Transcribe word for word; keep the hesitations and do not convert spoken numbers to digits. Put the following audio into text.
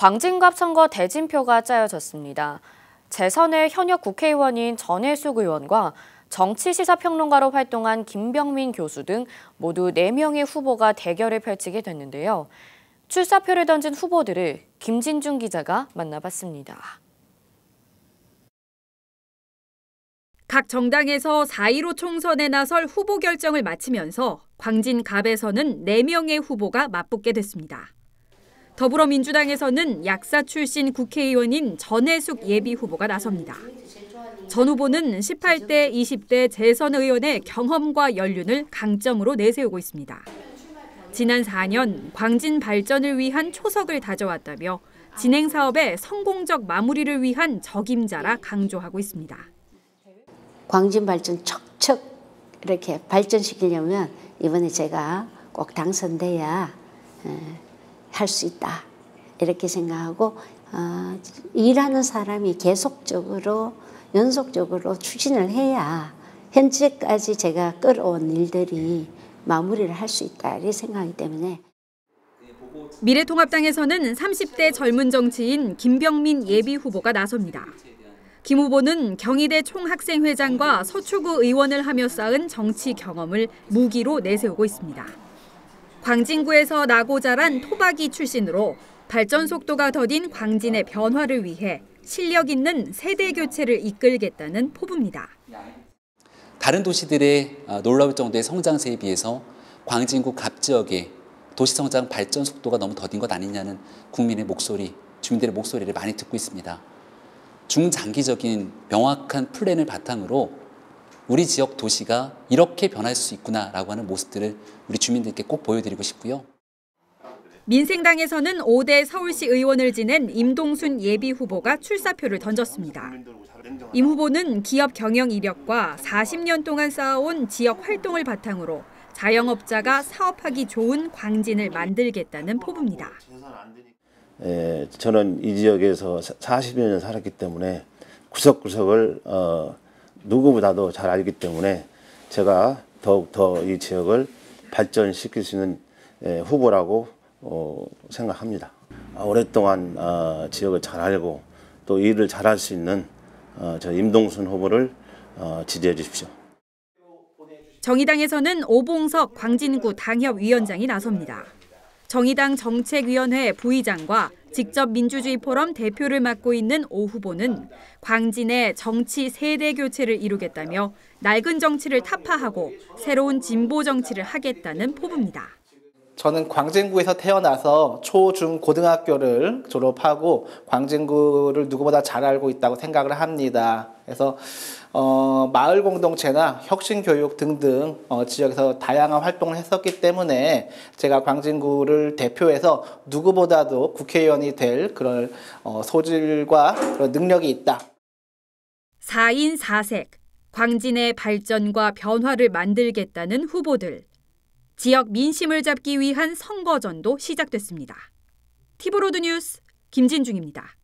광진갑 선거 대진표가 짜여졌습니다. 재선의 현역 국회의원인 전해숙 의원과 정치시사평론가로 활동한 김병민 교수 등 모두 네 명의 후보가 대결을 펼치게 됐는데요. 출사표를 던진 후보들을 김진중 기자가 만나봤습니다. 각 정당에서 사 일오 총선에 나설 후보 결정을 마치면서 광진갑에서는 네 명의 후보가 맞붙게 됐습니다. 더불어민주당에서는 약사 출신 국회의원인 전해숙 예비후보가 나섭니다. 전 후보는 십팔 대, 이십 대 재선 의원의 경험과 연륜을 강점으로 내세우고 있습니다. 지난 사 년 광진 발전을 위한 초석을 다져왔다며 진행 사업의 성공적 마무리를 위한 적임자라 강조하고 있습니다. 광진 발전 척척 이렇게 발전시키려면 이번에 제가 꼭 당선돼야 할 수 있다 이렇게 생각하고 어, 일하는 사람이 계속적으로 연속적으로 추진을 해야 현재까지 제가 끌어온 일들이 마무리를 할 수 있다 이렇게 생각하기 때문에. 미래통합당에서는 삼십 대 젊은 정치인 김병민 예비후보가 나섭니다. 김 후보는 경희대 총학생회장과 서초구 의원을 하며 쌓은 정치 경험을 무기로 내세우고 있습니다. 광진구에서 나고 자란 토박이 출신으로 발전 속도가 더딘 광진의 변화를 위해 실력 있는 세대 교체를 이끌겠다는 포부입니다. 다른 도시들의 놀라울 정도의 성장세에 비해서 광진구 갑 지역의 도시성장 발전 속도가 너무 더딘 것 아니냐는 국민의 목소리, 주민들의 목소리를 많이 듣고 있습니다. 중장기적인 명확한 플랜을 바탕으로 우리 지역 도시가 이렇게 변할 수 있구나라고 하는 모습들을 우리 주민들께 꼭 보여드리고 싶고요. 민생당에서는 오 대 서울시 의원을 지낸 임동순 예비후보가 출사표를 던졌습니다. 임 후보는 기업 경영 이력과 사십 년 동안 쌓아온 지역 활동을 바탕으로 자영업자가 사업하기 좋은 광진을 만들겠다는 포부입니다. 에, 저는 이 지역에서 사십여 년 살았기 때문에 구석구석을 어, 누구보다도 잘 알기 때문에 제가 더욱더 이 지역을 발전시킬 수 있는 에, 후보라고 어, 생각합니다. 아, 오랫동안 어, 지역을 잘 알고 또 일을 잘할 수 있는 어, 저 임동순 후보를 어, 지지해 주십시오. 정의당에서는 오봉석 광진구 당협위원장이 나섭니다. 정의당 정책위원회 부의장과 직접 민주주의 포럼 대표를 맡고 있는 오 후보는 광진의 정치 세대 교체를 이루겠다며 낡은 정치를 타파하고 새로운 진보 정치를 하겠다는 포부입니다. 저는 광진구에서 태어나서 초, 중, 고등학교를 졸업하고 광진구를 누구보다 잘 알고 있다고 생각을 합니다. 그래서 어, 마을 공동체나 혁신교육 등등 어, 지역에서 다양한 활동을 했었기 때문에 제가 광진구를 대표해서 누구보다도 국회의원이 될 그런 어, 소질과 그런 능력이 있다. 사 인 사 색, 광진의 발전과 변화를 만들겠다는 후보들. 지역 민심을 잡기 위한 선거전도 시작됐습니다. 티브로드 뉴스 김진중입니다.